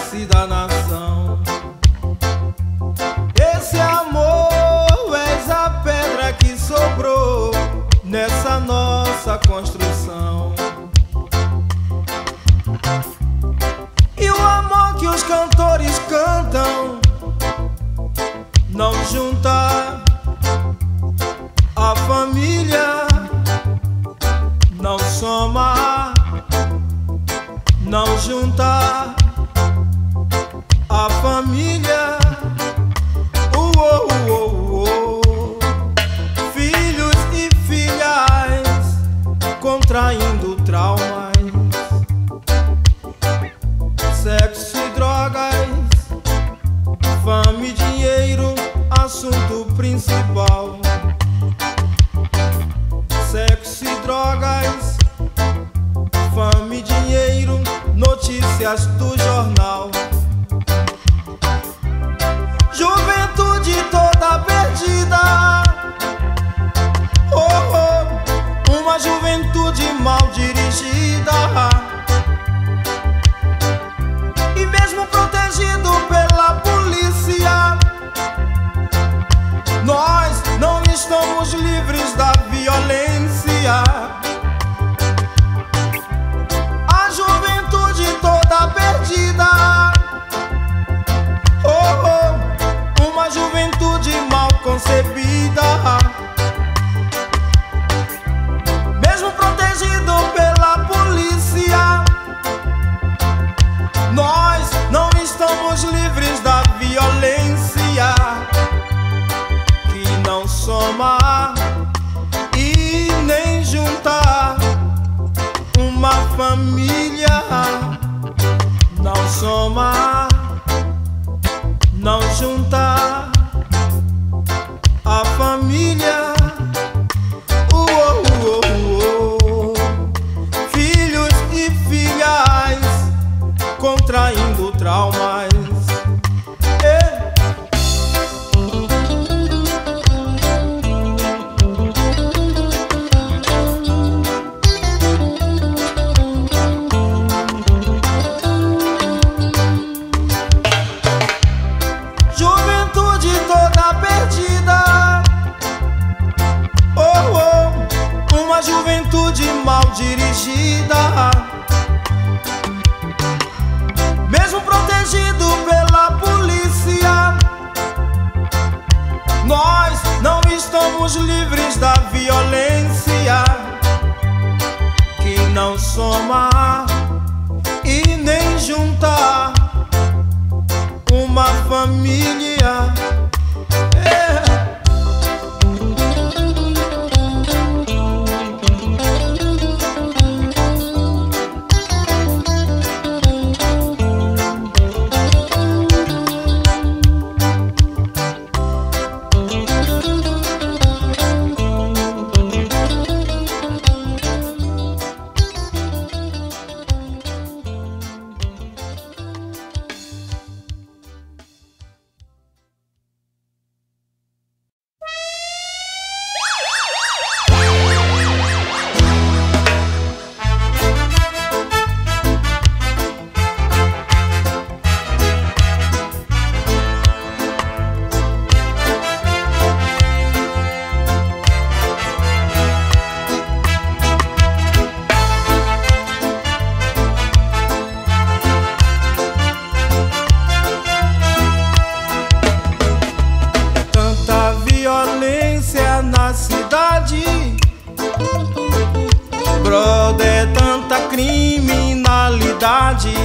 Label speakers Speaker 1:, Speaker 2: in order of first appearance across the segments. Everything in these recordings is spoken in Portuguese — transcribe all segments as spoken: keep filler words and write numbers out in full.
Speaker 1: alicerce da nação. Esse amor és a pedra que sobrou nessa nossa construção. E o amor que os cantores cantam não junta a família, não soma, não junta a família. Uh, uh, uh, uh. Filhos e filhas contraindo traumas, sexo e drogas, fama e dinheiro, assunto principal. Sexo e drogas, fama e dinheiro, notícias do jornal. Juventude toda perdida, oh, oh, uma juventude mal dirigida. E mesmo protegido pela polícia, nós não estamos livres da violência. A juventude toda perdida, oh, oh, uma juventude mal concebida. Mesmo protegido pela polícia, nós não estamos livres da violência que não soma e nem junta uma família. Não soma, não junta a família. Uh, uh, uh, uh. Filhos e filhas contraindo traumas. Eh. Juventude toda perdida, oh, oh, uma juventude mal dirigida. Mesmo protegido pela polícia, nós não estamos livres da violência que não soma e nem junta uma família. É. Na cidade, brother, é tanta criminalidade,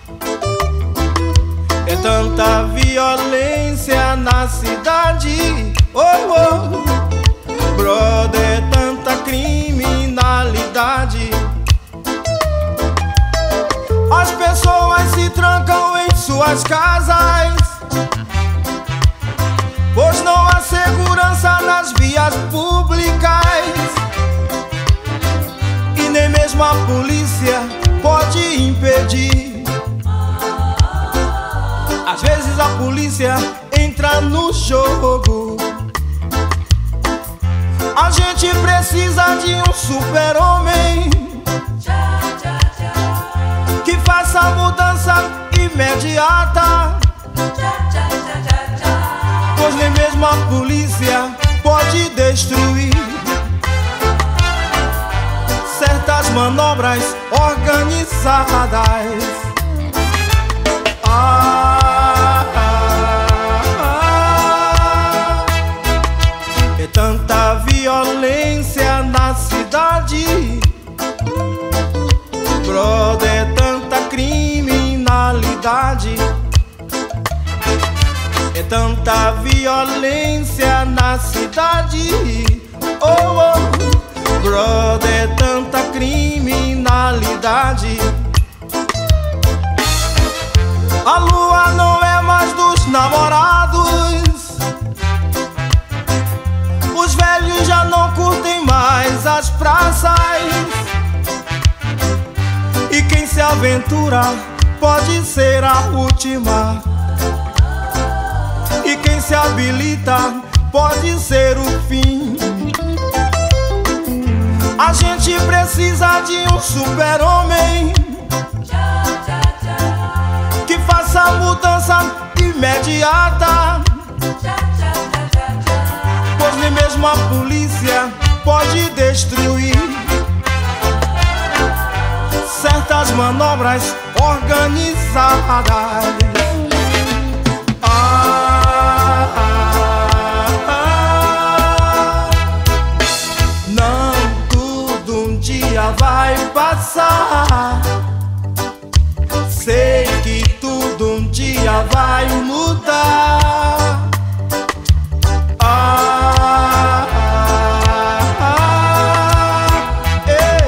Speaker 1: é tanta violência na cidade, oh, oh, brother, é tanta criminalidade. As pessoas se trancam em suas casas, pois não há segurança nas vias públicas, e nem mesmo a polícia pode impedir. Às vezes a polícia entra no jogo. A gente precisa de um super-homem que faça a mudança imediata. manobras organizadas. Ah, ah, ah. É tanta violência na cidade, brother, é tanta criminalidade. É tanta violência na cidade, oh, oh, brother, é tanta criminalidade. A lua não é mais dos namorados, os velhos já não curtem mais as praças, e quem se aventura pode ser a última, e quem se habilita pode ser o fim. A gente precisa de um super-homem que faça a mudança imediata, pois nem mesmo a polícia pode destruir certas manobras organizadas. Vai passar, sei que tudo um dia vai mudar. Ah, ah, ah, eh.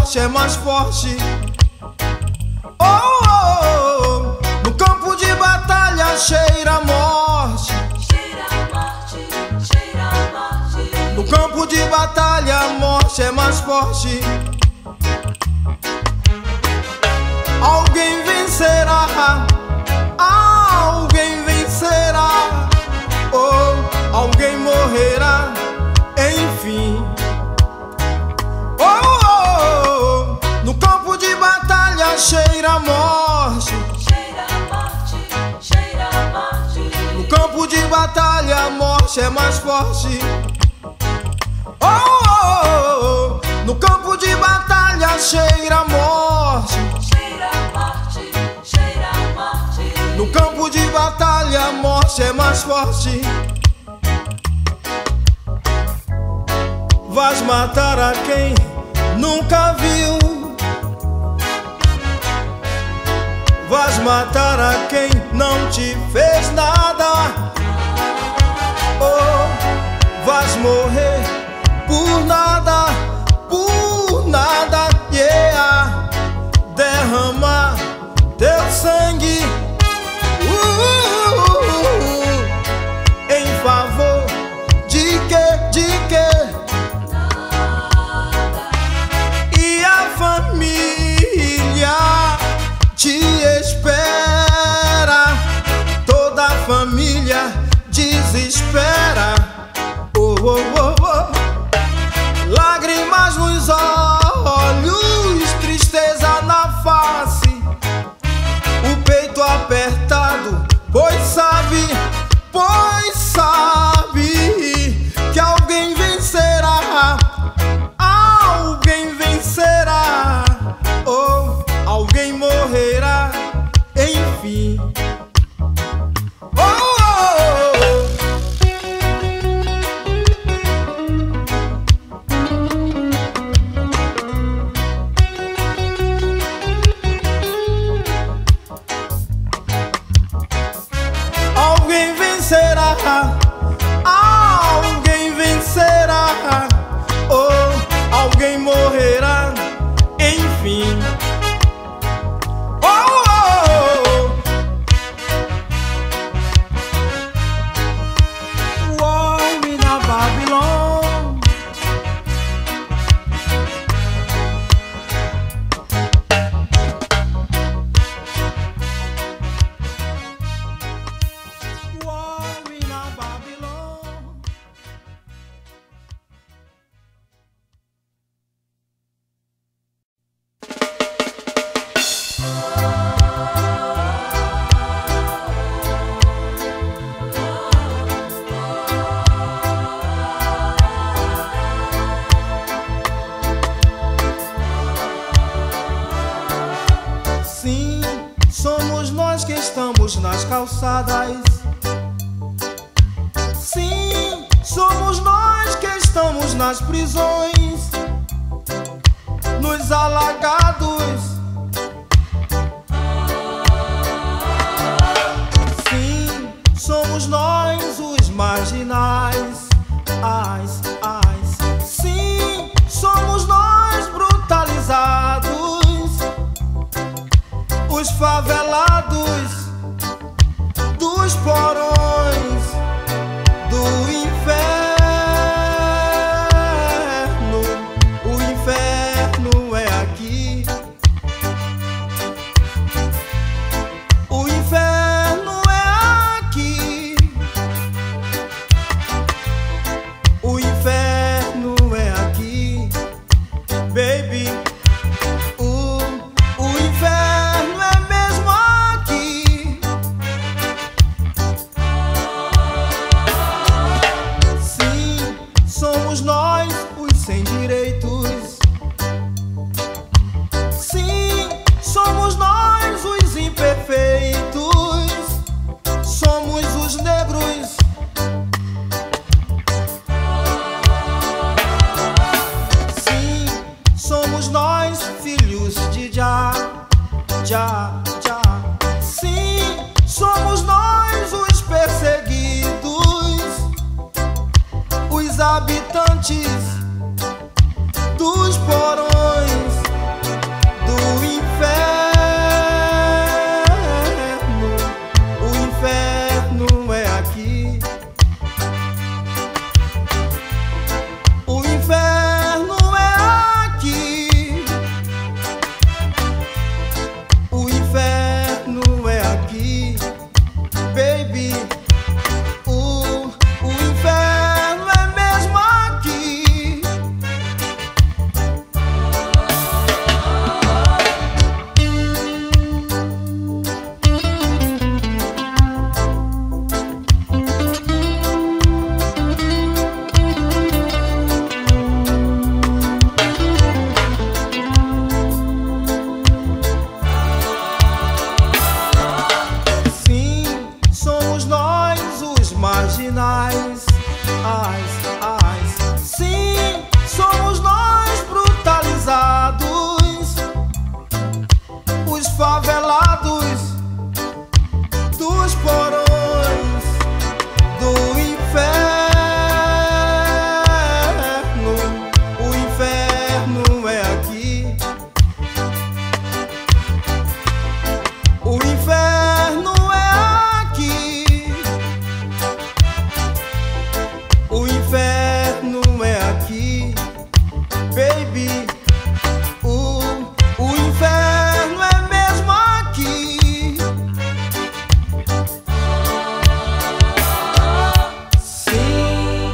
Speaker 1: morte é mais forte. Oh, oh, oh. No campo de batalha cheira a morte.
Speaker 2: Cheira a morte, cheira a morte.
Speaker 1: No campo de batalha a morte é mais forte. Alguém vencerá, alguém vencerá, oh, alguém morrerá, enfim. Oh, oh, oh. No campo de batalha cheira a morte.
Speaker 2: Cheira a morte, cheira a morte.
Speaker 1: No campo de batalha a morte é mais forte. Oh, oh, oh. No campo de batalha cheira a morte.
Speaker 2: Cheira a morte, cheira a morte.
Speaker 1: No campo de batalha a morte é mais forte. Vais matar a quem nunca viu. Vais matar a quem não te fez nada. Oh, vais morrer por nada, por nada, yeah. Derramar teu sangue uh, uh, uh, em favor de quê, de quê? E a família te espera, toda a família desespera. Oh, oh, oh, oh. Lágrimas nos olhos, tristeza na face, o peito apertado, pois sabe, pois sabe que alguém vencerá, alguém vencerá, oh, alguém morrerá, enfim. Oh, oh, oh. Alguém vencerá, alguém vencerá, oh, alguém morrerá, enfim. Oh, oh, oh. War in a Babylon. War in a Babylon. Sim, somos nós que estamos nas calçadas. Sim, somos nós que estamos nas prisões, nos alagados. Sim, somos nós os marginais. Ais, ais. Sim, somos nós brutalizados, os favelados dos porões do inferno. O inferno é aqui. O inferno é aqui. O inferno é aqui, baby. O, o inferno é mesmo aqui. Sim, somos nós os sem direitos. Sim, somos nós os imperfeitos. Somos os negros. Sim, somos nós inferno é aqui. O inferno é aqui. O inferno é aqui, baby. O, o inferno é mesmo aqui. Sim.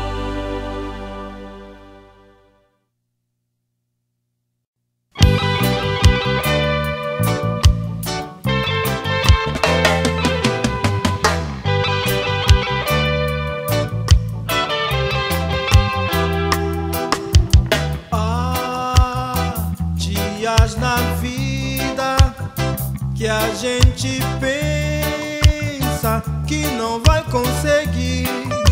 Speaker 1: Há dias na vida que a gente pensa que não vai conseguir.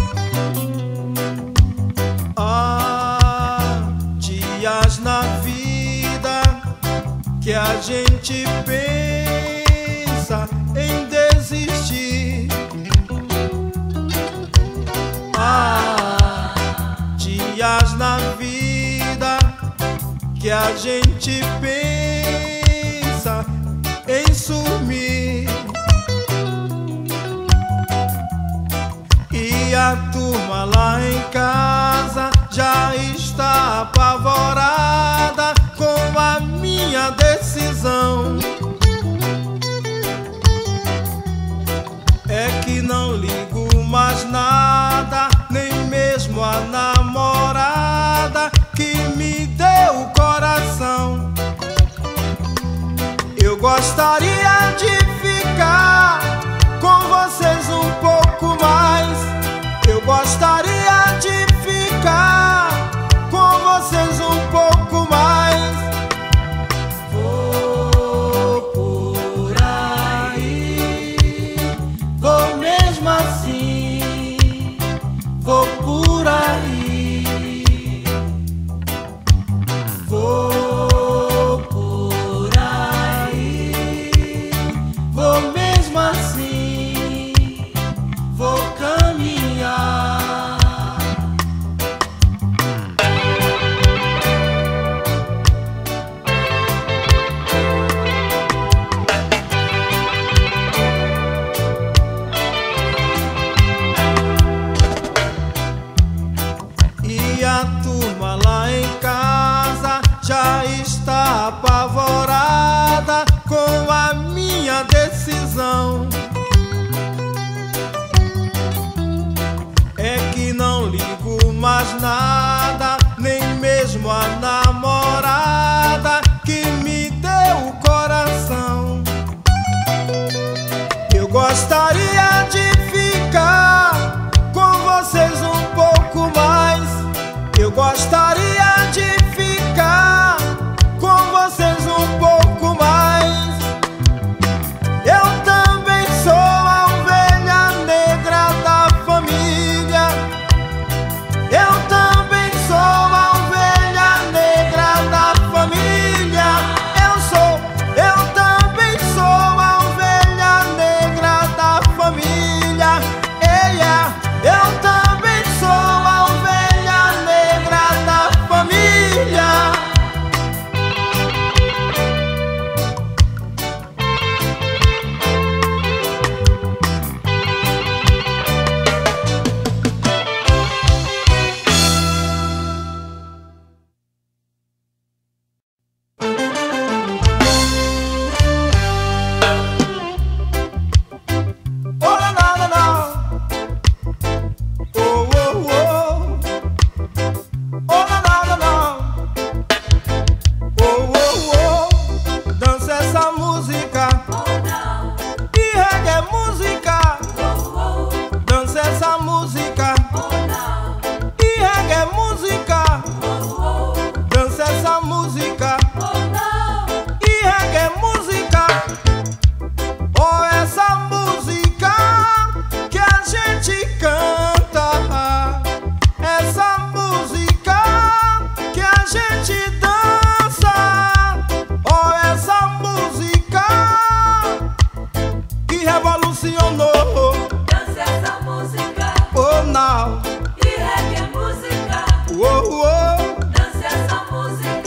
Speaker 1: Há dias na vida que a gente pensa em desistir. Há dias na vida que a gente pensa em sumir. E a turma lá em casa já está apavorada com a minha decisão. É que não ligo mais nada, nem mesmo a namorada que me deu o coração. Eu gostaria de ficar com vocês um pouco mais. Eu gostaria de ficar com vocês um pouco mais. Vou por aí, vou mesmo assim, vou por aí. Vou por aí, vou mesmo assim, vou caminhar. E a turma lá em casa já está apavorada com a minha decisão. É que não ligo mais nada, nem mesmo a namorada que me deu o coração. Eu gostaria de ficar com vocês um pouco mais. Eu gostaria de ficar com vocês um pouco mais. Eu também sou a ovelha negra da família. Eu também sou a ovelha negra da família. Eu sou, eu também sou a ovelha negra da família. Eia, eu também sou a ovelha negra da família. Oh, la, la, la, la. Oh, oh, oh. Oh, la, la, la, la. Oh, oh, oh. Dança essa música. E reggae é música. Dança essa música. E reggae é música. Dança essa música. E reggae é música. Oh, essa música que a gente canta. Essa música que a gente dança. Oh, essa música que revolucionou.
Speaker 2: Dança essa música.
Speaker 1: Oh, now.
Speaker 2: E reggae é música.
Speaker 1: Oh, oh.
Speaker 2: Dança essa música.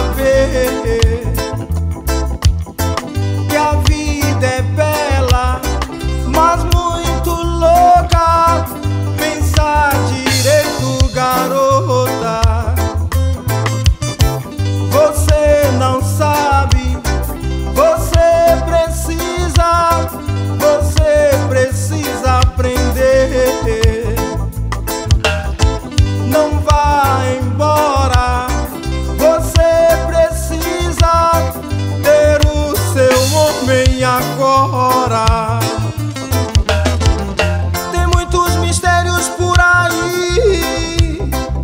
Speaker 1: saber que a vida é bela, mas muito louca. Pensa direito, garota. Você não sabe, você precisa, você precisa aprender. Não vá embora, você precisa ter o seu homem agora. Tem muitos mistérios por aí,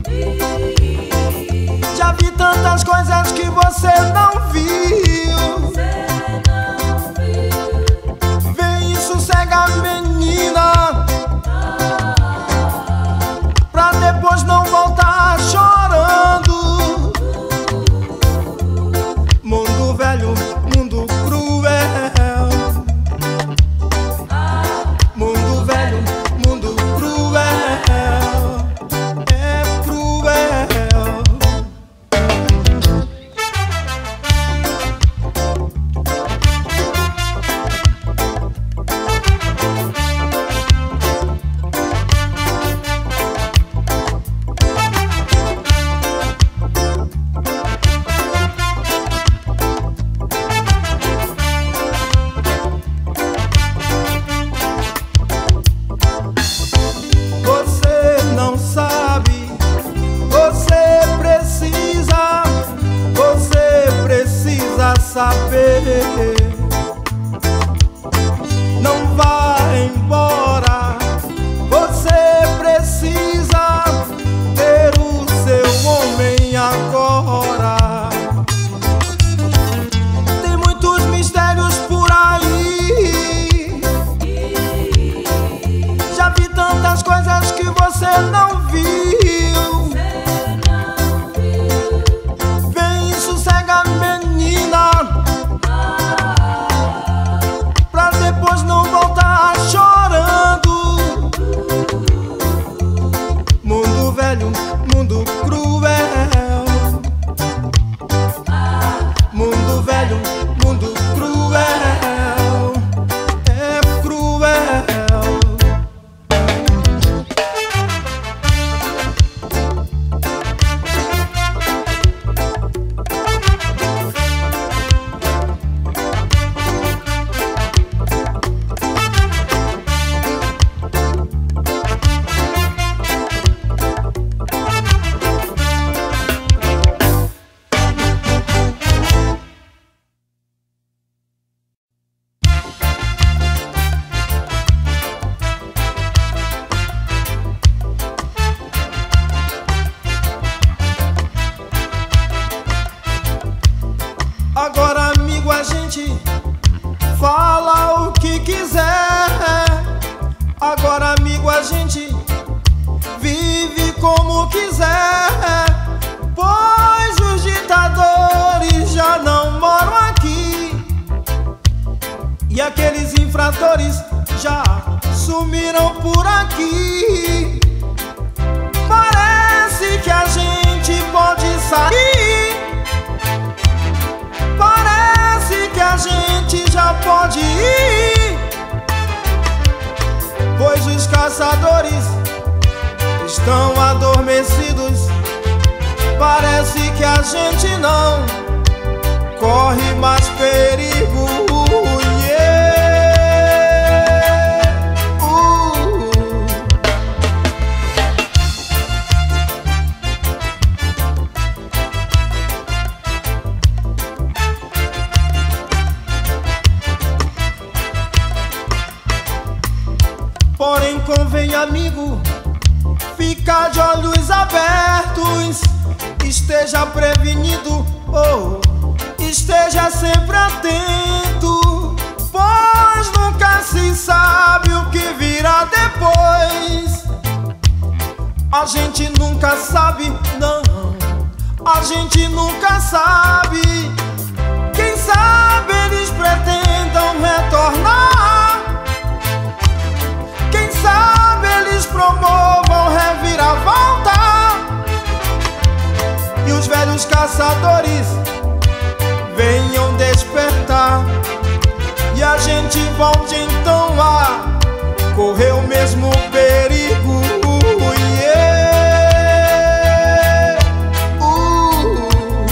Speaker 1: já vi tantas coisas que você não viu. Vem e sossega, menina, pra depois não voltar chorando. Mundo velho, mundo cruel. Mundo velho, mundo cruel. É cruel. Você não sabe, você precisa, você precisa saber. Não vá embora, você precisa ter o seu homem agora. Tem muitos mistérios por aí, já vi tantas coisas que você não viu. Vem e sossega, menina, pra depois não voltar chorando. Mundo velho, mundo cruel. Mundo velho, mundo cruel. É cruel. Agora, amigo, a gente fala o que quiser. Agora, amigo, a gente vive como quiser, pois os ditadores já não moram aqui e aqueles infratores já sumiram por aqui. Parece que a gente pode sair, parece que a gente já pode ir, pois os caçadores estão adormecidos. Parece que a gente não corre mais perigo. Yeah. Uh. Porém, convém, amigo, ficar de olhos abertos. Esteja prevenido, oh, esteja sempre atento, pois nunca se sabe o que virá depois. A gente nunca sabe, não, a gente nunca sabe. Quem sabe eles pretendam retornar, quem sabe eles promovam reviravolta, e os velhos velhos caçadores venham despertar e a gente volte então a correr o mesmo perigo. Yeah. Uh.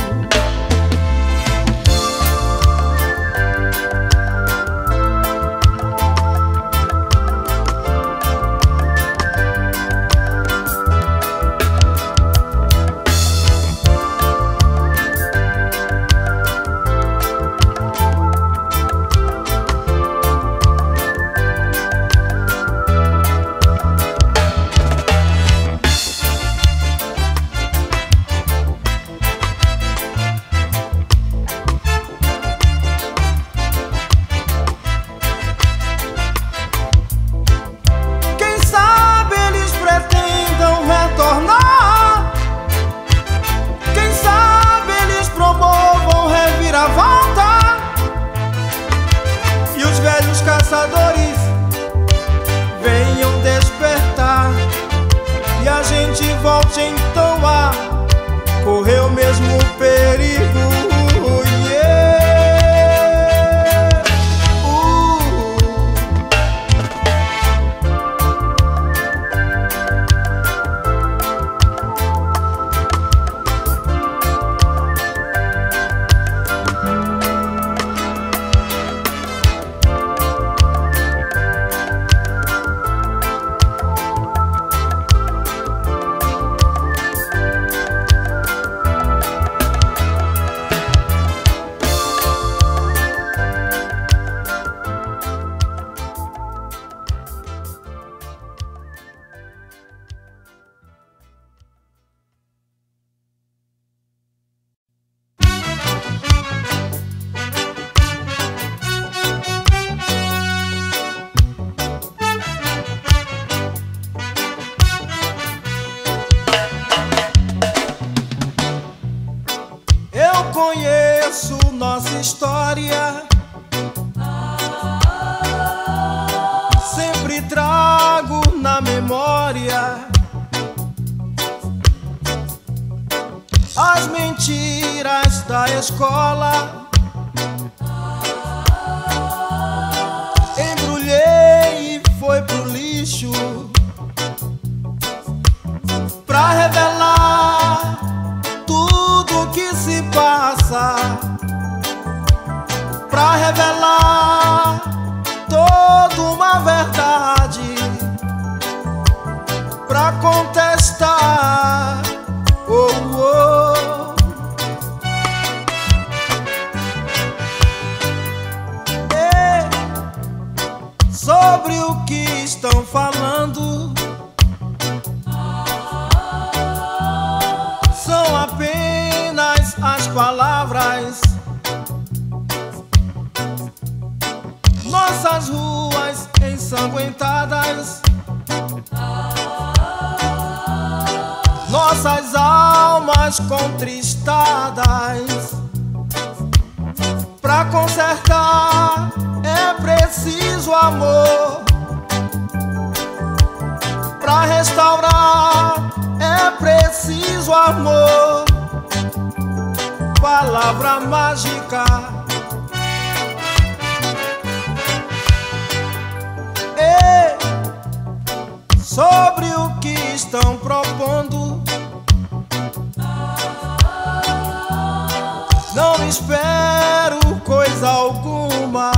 Speaker 1: Caçadores venham despertar e a gente volte então a correr o mesmo perigo. Yeah. Uh. Conheço nossa história, sempre trago na memória as mentiras da escola. Embrulhei e foi pro lixo pra revelar tudo que se passa, pra revelar toda uma verdade, pra contestar. Oh, oh. Ei, sobre o que estão falando são apenas as palavras. Nossas ruas ensanguentadas, nossas almas contristadas. Pra consertar é preciso amor, pra restaurar é preciso amor. Palavra mágica. Ei, sobre o que estão propondo, não espero coisa alguma.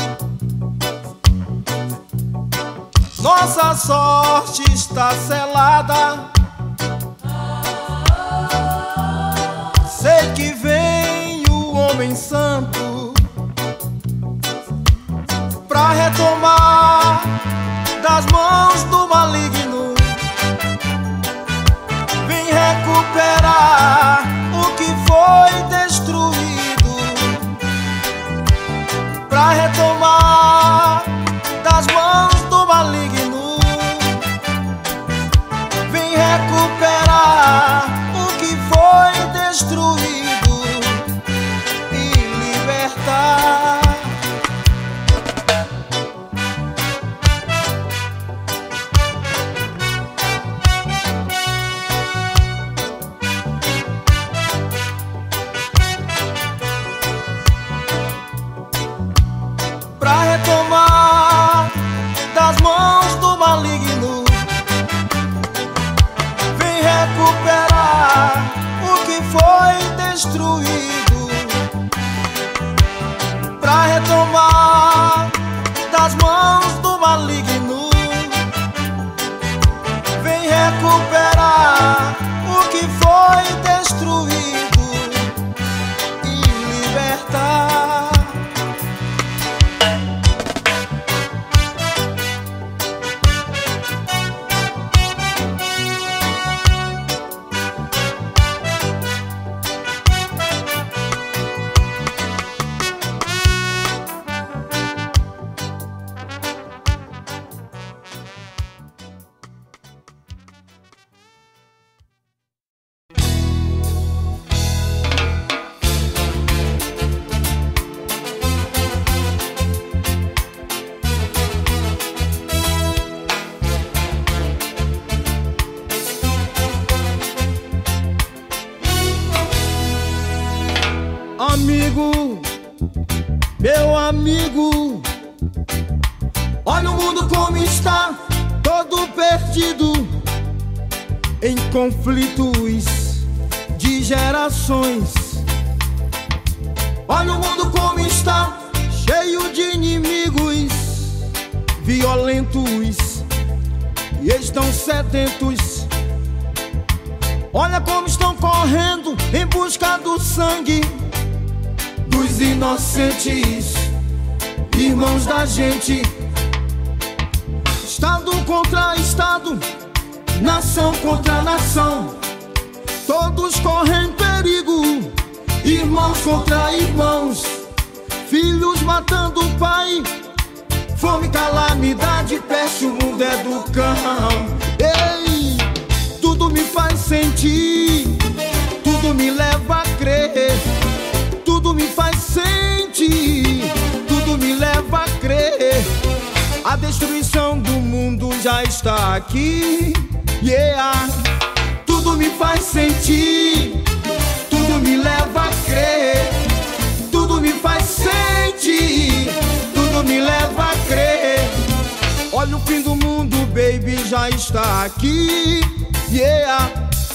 Speaker 1: Nossa sorte está selada. Sei que vem o homem santo pra retomar das mãos do maligno. Vem recuperar o que foi destruído, pra retomar das mãos do maligno. Vem recuperar o que foi destruído e libertar. foi destruído, pra retomar das mãos do maligno. Vem recuperar o que foi destruído e libertar. Amigo, meu amigo, olha o mundo como está, todo perdido em conflitos de gerações. Olha o mundo como está, cheio de inimigos violentos e estão sedentos. Olha como estão correndo em busca do sangue dos inocentes, irmãos da gente. Estado contra estado, nação contra nação, todos correm perigo, irmãos contra irmãos, filhos matando o pai, fome, calamidade, peste, o mundo é do cão. Ei, tudo me faz sentir, tudo me leva a crer, tudo me faz sentir, tudo me leva a crer. A destruição do mundo já está aqui, yeah. Tudo me faz sentir, tudo me leva a crer, tudo me faz sentir, tudo me leva a crer. Olha o fim do mundo, baby, já está aqui, yeah.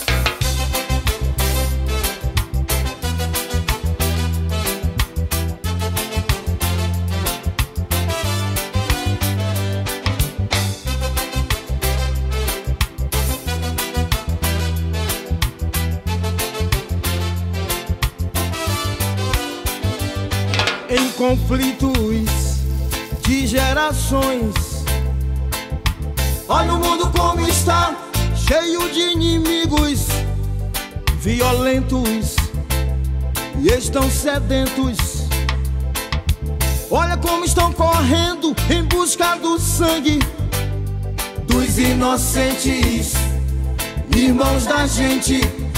Speaker 1: Em conflitos de gerações, olha o mundo como está, cheio de inimigos violentos e estão sedentos. Olha como estão correndo em busca do sangue dos inocentes, irmãos da gente.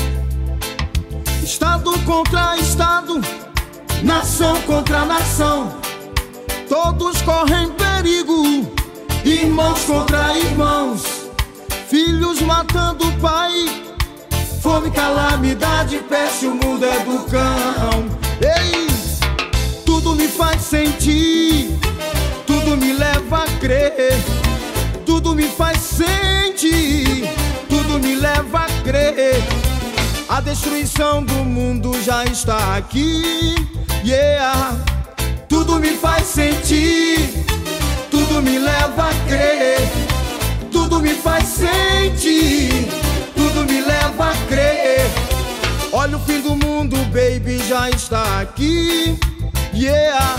Speaker 1: Estado contra estado, nação contra nação, todos correm perigo, irmãos contra irmãos, filhos matando o pai, fome, calamidade, peste, o mundo é do cão. Ei, tudo me faz sentir, tudo me leva a crer, tudo me faz sentir, tudo me leva a crer. A destruição do mundo já está aqui, yeah. Tudo me faz sentir, tudo me leva a crer, tudo me faz sentir, tudo me leva a crer. Olha o fim do mundo, baby, já está aqui, yeah.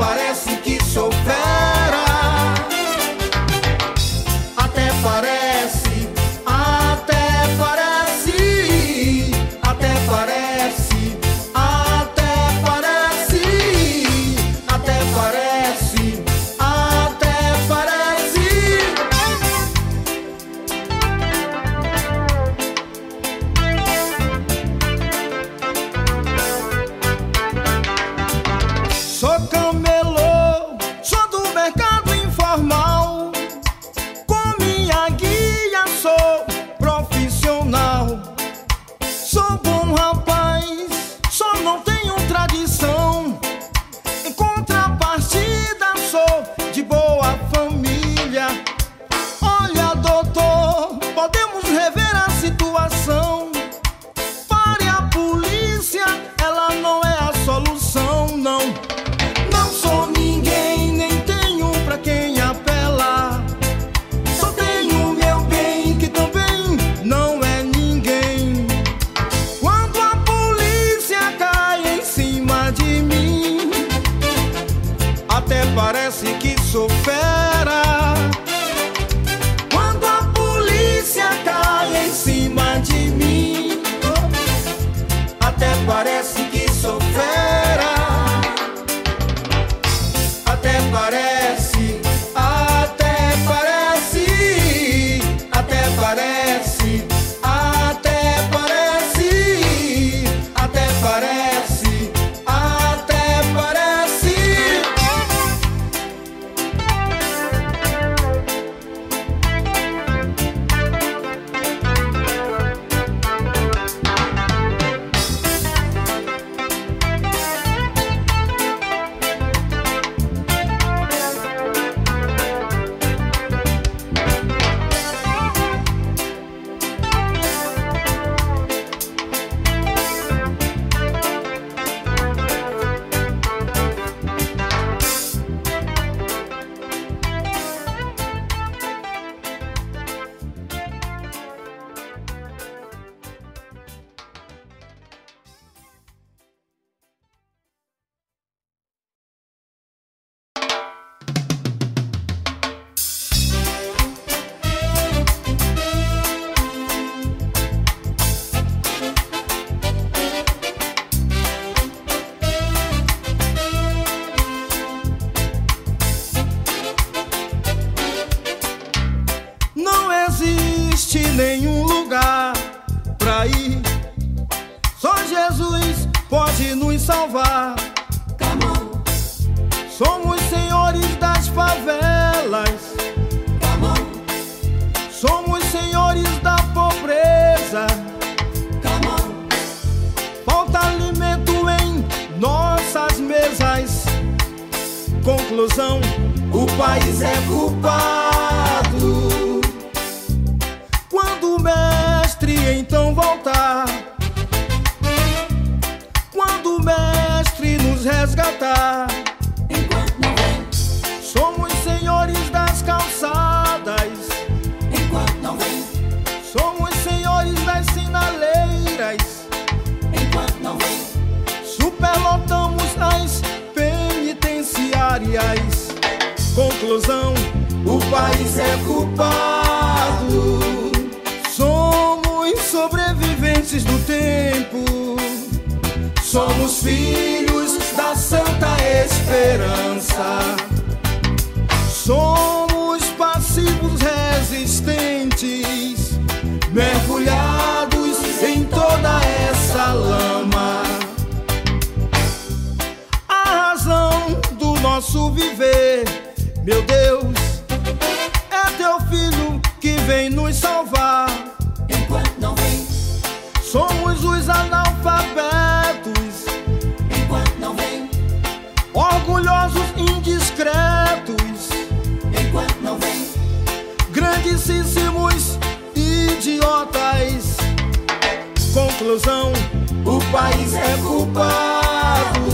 Speaker 1: parece que sou fera. Até parece, até parece, até parece, até parece, até parece, até parece. Sou camelô, sou do mercado informal. Com minha guia sou profissional. Sou bom rapaz, só não tenho tradição. Em contrapartida sou de boa família. Olha, doutor, podemos rever a situação. Pare a polícia, ela não é a solução, não. Não sou ninguém, nem tenho pra quem apelar. Só tenho meu bem, que também não é ninguém. Quando a polícia cai em cima de mim, até parece que sou fera. Quando a polícia cai em cima de mim, até parece que sou fera. Até parece, até parece, até parece, até parece, até parece, até parece. Não existe nenhum lugar pra ir. Só Jesus pode nos salvar.
Speaker 2: Come on,
Speaker 1: Somos senhores das favelas.
Speaker 2: come on,
Speaker 1: Somos senhores da pobreza.
Speaker 2: come on,
Speaker 1: Falta alimento em nossas mesas. Conclusão: o país é culpado. Quando o mestre então voltar, quando o mestre nos resgatar,
Speaker 2: enquanto não vem,
Speaker 1: somos senhores das calçadas.
Speaker 2: enquanto não vem,
Speaker 1: Somos senhores das sinaleiras.
Speaker 2: enquanto não vem,
Speaker 1: Superlotamos as penitenciárias. Conclusão: o país é culpado. Somos sobreviventes do tempo. Somos filhos da Santa Esperança. Somos passivos resistentes, mergulhados em toda essa lama. A razão do nosso viver, meu Deus, é teu filho que vem nos salvar.
Speaker 2: enquanto não vem,
Speaker 1: Somos os analfabetos,
Speaker 2: enquanto não vem,
Speaker 1: orgulhosos, indiscretos,
Speaker 2: enquanto não vem,
Speaker 1: grandíssimos idiotas. Conclusão: o país é culpado.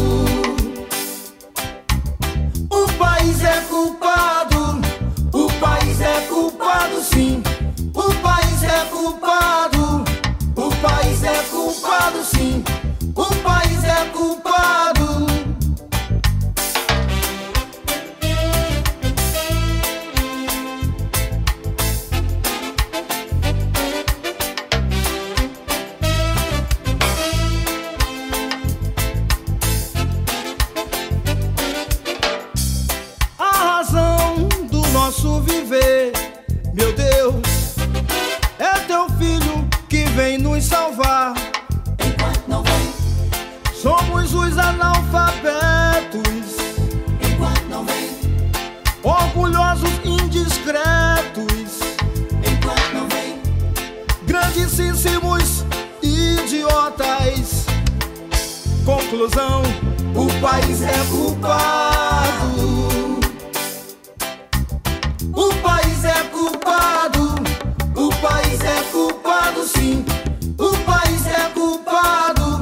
Speaker 1: O país é culpado. O país é culpado, sim. O país é culpado. O país é culpado, sim. O país é culpado. notas. Conclusão: o país é culpado. O país é culpado. O país é culpado, sim. O país é culpado.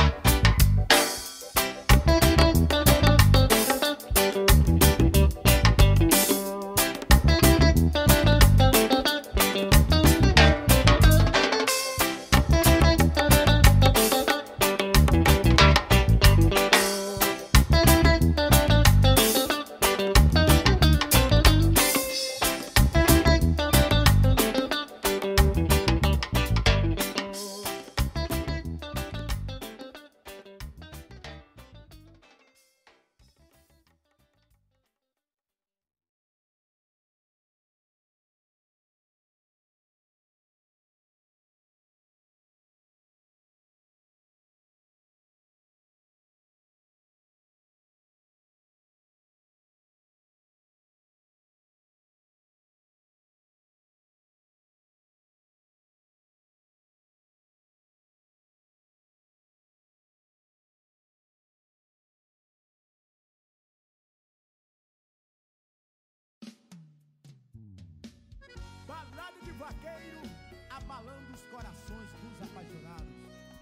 Speaker 3: Balada de vaqueiro, abalando os corações dos apaixonados.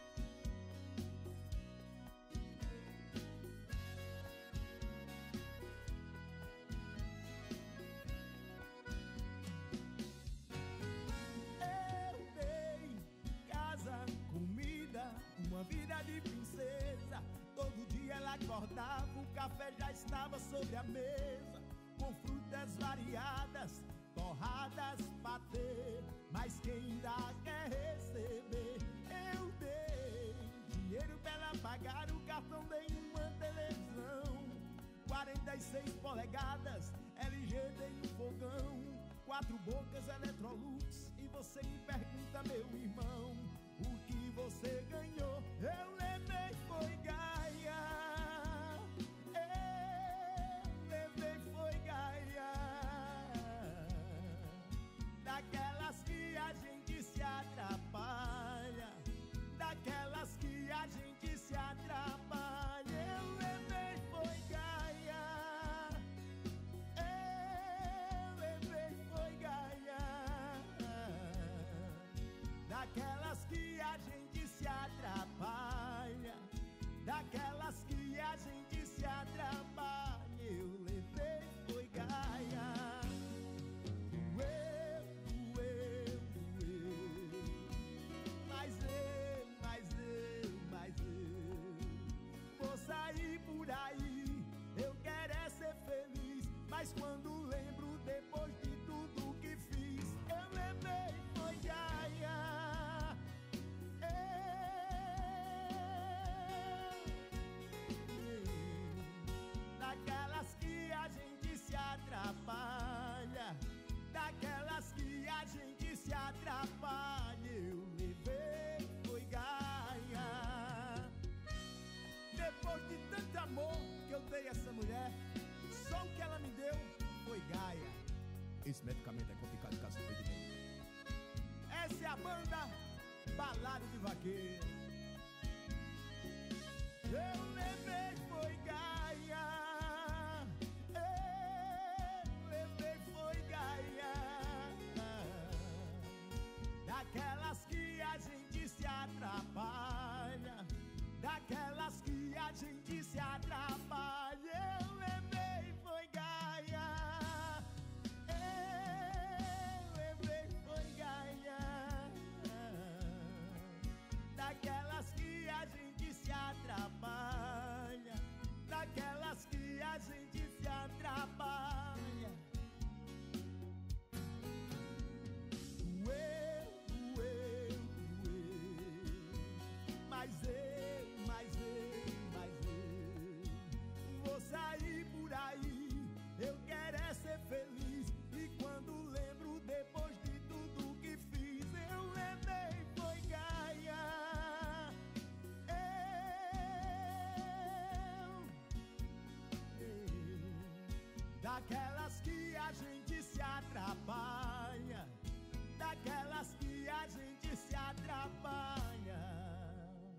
Speaker 3: Eu dei casa, comida, uma vida de princesa. Todo dia ela acordava, o café já estava sobre a mesa, com frutas variadas, torradas, patê, mas quem dá quer receber. Eu dei dinheiro pra ela pagar o cartão, dei uma televisão quarenta e seis polegadas, L G, dei um fogão, quatro bocas, Electrolux. E você me pergunta, meu irmão, o que você ganhou? Eu levei foi gaia. Eu levei foi gaia. Daquelas que a gente se atrapalha, daquelas que a gente se atrapalha. Eu levei foi gaia. Eu levei foi gaia. Daquelas que a gente se atrapalha, daquelas que a gente se atrapalha. Eu levei foi gaia. Sair por aí, eu quero é ser feliz, mas quando lembro depois de tudo que fiz, eu levei foi gaia. Daquelas que a gente se atrapalha, daquelas que a gente se atrapalha, eu levei foi gaia. Depois de tanto amor que eu dei a essa mulher, só o que ela me deu foi gaia. Esse medicamento é complicado de caso de mim. Essa é a banda Balada de Vaqueiro. Eu levei foi gaia. Eu levei foi gaia. Daquelas que a gente se atrapalha, daquelas que a gente se atrapalha. Eu levei foi gaia. Eu levei foi gaia. Daquelas que a gente se atrapalha, daquelas que a gente se atrapalha. Doeu, doeu, doeu. Mas eu, mas eu, mas eu vou sair por aí. Eu quero é ser feliz. E quando lembro depois de tudo que fiz, eu levei foi gaia. Eu, eu, daquelas que a gente se atrapalha, daquelas que a gente se atrapalha.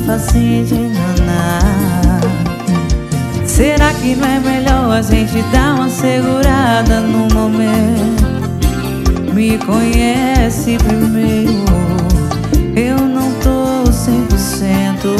Speaker 4: facinho de enganar. Será que não é melhor a gente dar uma segurada no momento? Me conhece primeiro, eu não tô cem por cento.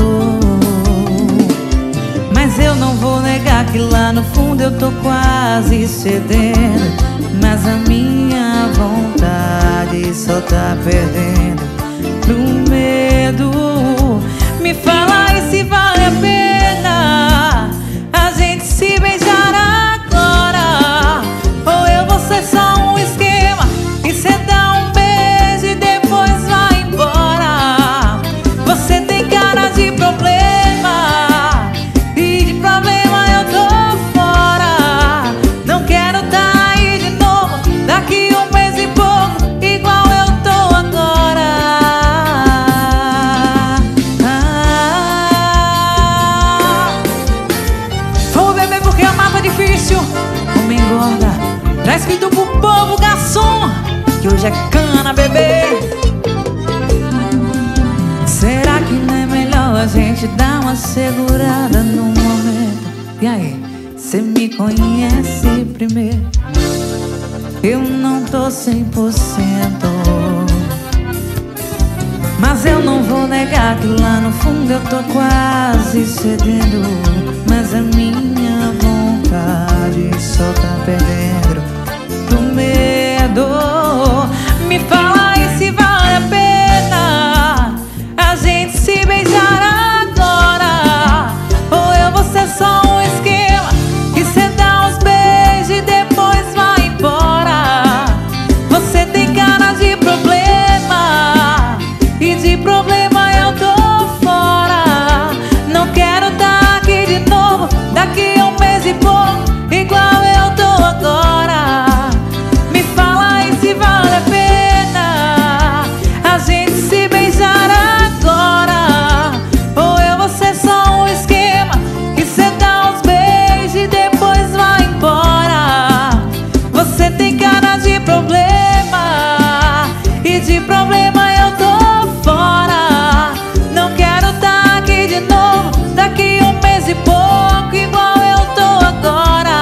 Speaker 4: Mas eu não vou negar que lá no fundo eu tô quase cedendo. Mas a minha vontade só tá perdendo pro medo. Me fala aí se vale a pena a gente se beijar agora, ou eu vou ser só um esquema e cê dá um beijo e depois vai embora. Você tem cara de problema e de problema eu tô fora. Não quero tá aí de novo daqui um mês e pouco, igual eu tô agora. Ah, vou beber porque a mapa é difícil. Homem engorda, tá escrito pro povo garçom que hoje é cana, bebê. Será que não é melhor a gente dar uma segurada no momento? E aí, cê me conhece primeiro, eu não tô cem por cento. Mas eu não vou negar que lá no fundo eu tô quase cedendo. Mas a minha vontade só tá perdendo pro medo. Me fala aí se vale a pena a gente se beijar agora, ou eu vou ser só um esquema que cê dá uns beijos e depois vai embora. Você tem cara de problema e de problema eu tô fora. Não quero tá aqui de novo daqui a um mês e pouco, igual eu tô agora. Me fala aí se vale a pena a gente se beijar agora, ou eu vou ser só um esquema que cê dá uns beijos e depois vai embora. Você tem cara de problema e de problema eu tô fora. Não quero tá aqui de novo daqui a um mês e pouco, igual eu tô agora.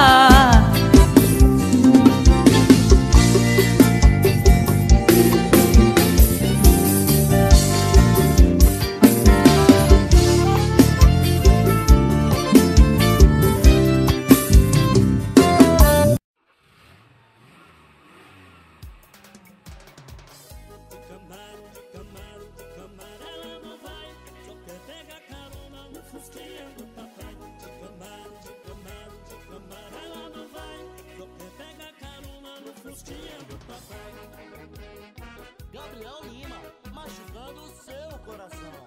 Speaker 5: Gabriel Lima, machucando o seu coração.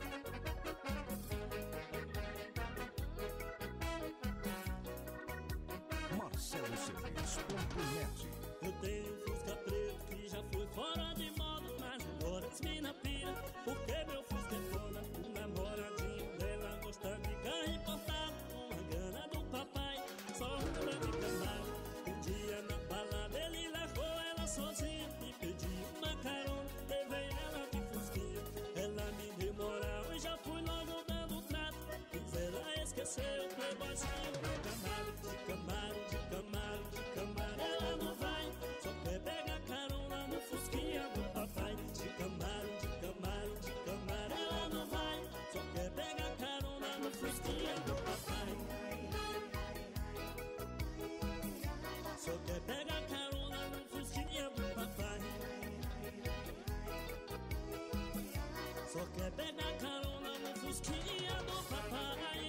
Speaker 3: Marcelo Cerves ponto net.
Speaker 6: Eu tenho um Fusca preto que já foi fora de moda, mas agora as mina pira, porque meu Fusca é foda. O namoradinho dela gosta de carro importado, com a grana do papai, só anda de Camaro. Um dia na balada ele largou ela sozinha e pediu uma carona, levei ela de Fusquinha. Ela me deu moral e já fui logo dando trato, mas ela esqueceu o playboyzinho de Camaro, de Camaro, de Camaro, de Camaro. Ela não vai, só quer pegar carona no Fusquinha do papai. De Camaro, de Camaro, de Camaro. Ela não vai, só quer pegar carona no Fusquinha do papai. Só quer pegar carona no Fusquinha do papai. Só quer pegar carona no Fusquinha do papai.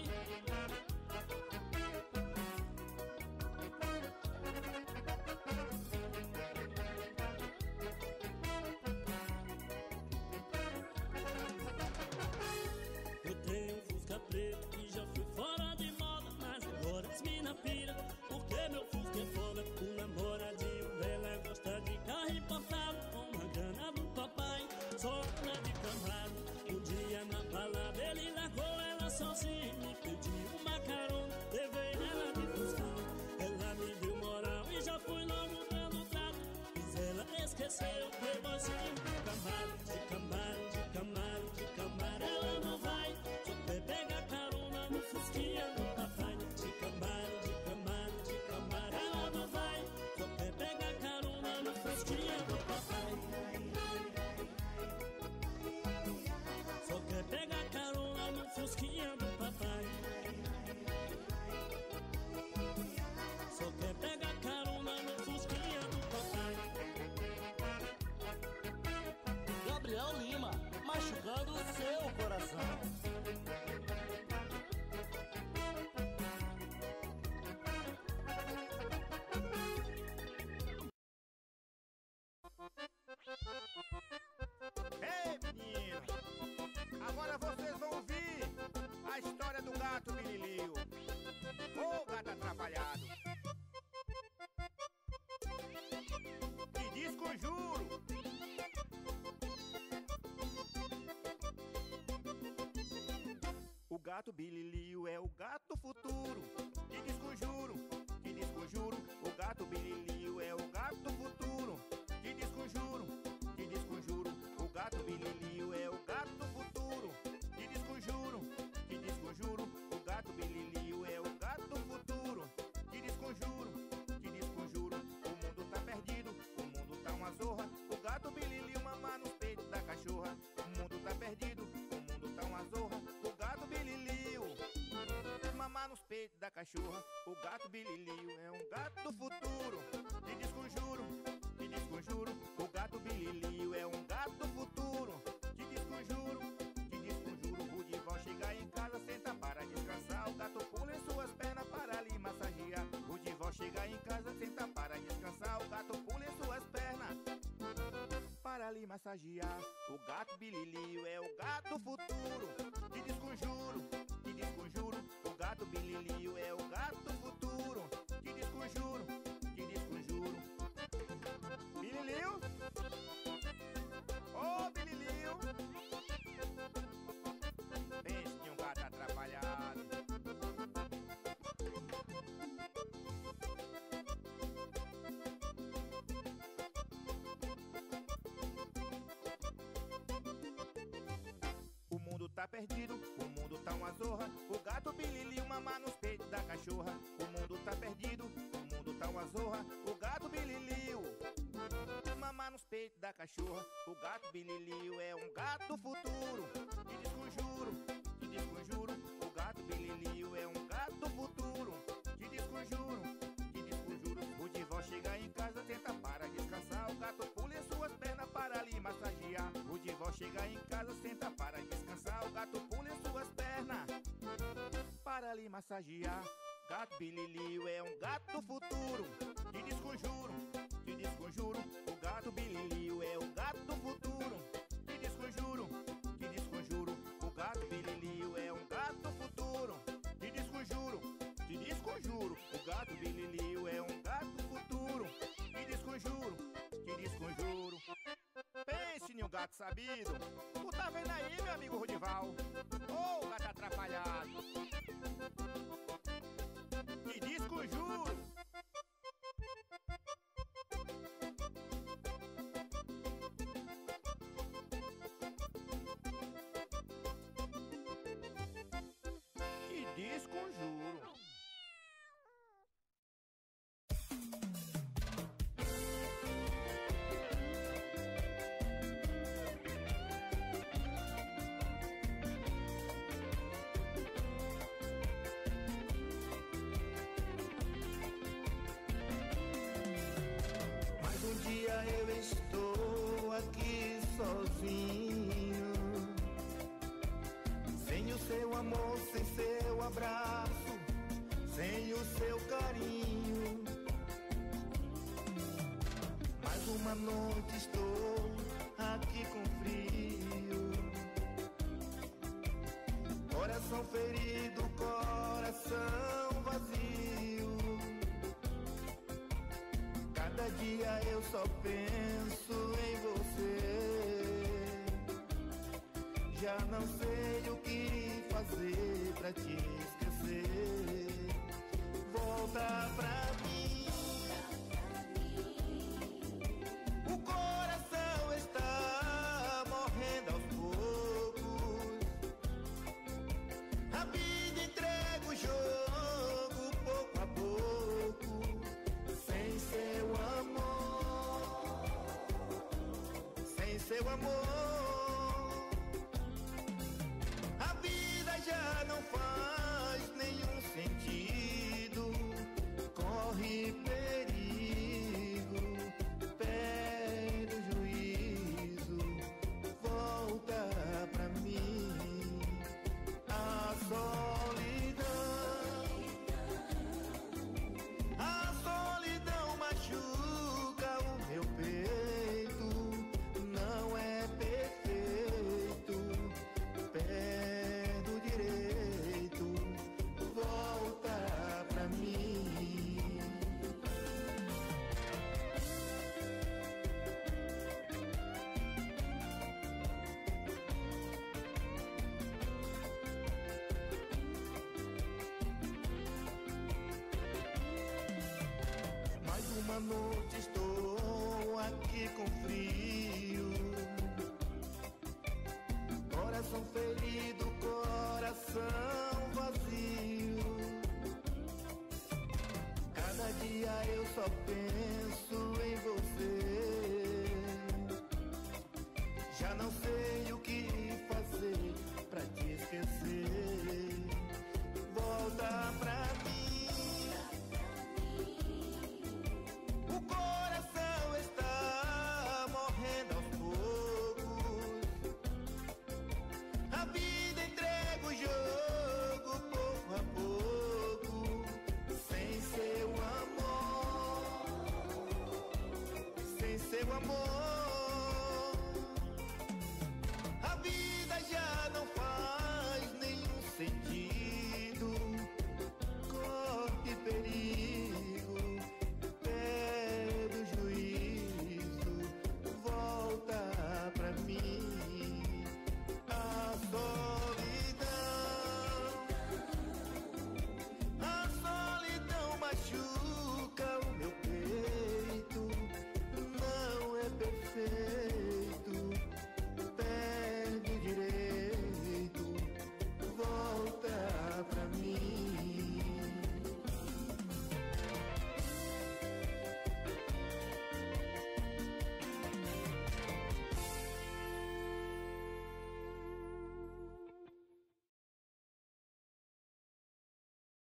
Speaker 6: Eu tenho um Fusca preto que já foi fora de moda, mas agora as mina pira, porque meu Fusca é foda. O namoradinho dela gosta de carro importado, com a grana do papai, só anda de Camaro. Um dia na balada ele largou ela sozinha e pediu uma carona, levei ela de Fusquinha. Ela me deu moral e já fui logo dando trato, mas ela esqueceu o playboyzinho de Camaro, de Camaro, de Camaro, de Camaro. Ela não vai,
Speaker 7: gato bililio é o gato futuro. Que desconjuro, que desconjuro. O gato bililio é o gato futuro. Que desconjuro, que desconjuro. O gato bililio é o gato futuro. Que desconjuro, que desconjuro. O gato bililio é o gato futuro. Que desconjuro, que desconjuro. O mundo tá perdido, o mundo tá uma zorra. O gato bililio mamar nos peitos da cachorra. O mundo tá perdido, o mundo tá uma zorra. O gato bililio mamar nos peitos da cachorra. O gato bililio é um gato do futuro. Que desconjuro, que desconjuro. O gato bililio é um gato do futuro. Que desconjuro, que desconjuro. O Dival chega em casa, senta para descansar. O gato pula em suas pernas para lhe massagear. O Dival chega em casa, senta para descansar. O gato pula em suas pernas para lhe massagear. O gato bililio é o gato do futuro. Que desconjuro, que desconjuro. O gato bililio é o gato do futuro. Que desconjuro, que desconjuro. Bililio, ô bililio. Pense em um gato atrapalhado. O mundo tá perdido, o mundo tá uma zorra. O gato bililio mamar nos peitos da cachorra. O mundo tá perdido, o mundo tá uma zorra. O gato bililio mamar nos peitos da cachorra. O gato bililio é um gato do futuro. Que desconjuro, que desconjuro. O gato bililio é um gato do futuro. Que desconjuro, que desconjuro. O Dival chega em casa, tenta para descansar. O gato pula em suas pernas para lhe massagear. O Dival chega em casa, senta para descansar. O gato pula em suas pernas para lhe massagear. Gato bililio é um gato do futuro. Que desconjuro, que desconjuro. O gato bililio é o gato do futuro. Que desconjuro, que desconjuro. O gato bililio é um gato do futuro. Que desconjuro, que desconjuro. O gato bililio é um gato do futuro. Que desconjuro, que desconjuro. Pense em um gato sabido. Tu tá vendo aí, meu amigo Rodival? Ô, oh, gato atrapalhado. Que desconjuro. Que desconjuro.
Speaker 1: Eu estou aqui sozinho, sem o seu amor, sem seu abraço, sem o seu carinho. Mais uma noite estou aqui com frio, coração ferido, coração vazio. Cada dia eu só penso em você. Já não sei o que fazer pra te esquecer. Volta pra mim. O coração está morrendo aos poucos. A vida entrega o jogo pouco a pouco. Sem seu amor, sem seu amor, a vida já não faz nenhum sentido. Corre perigo, perde o juízo. Volta pra mim. A solidão, a solidão machuca o meu peito. Não é perfeito,
Speaker 8: Uma noite estou aqui com frio, coração ferido, coração vazio. Cada dia eu só penso em você. Já não sei o que fazer pra te esquecer. Volta pra mim. O coração está morrendo aos poucos. A vida entrega o jogo pouco a pouco. Sem seu amor, sem seu amor.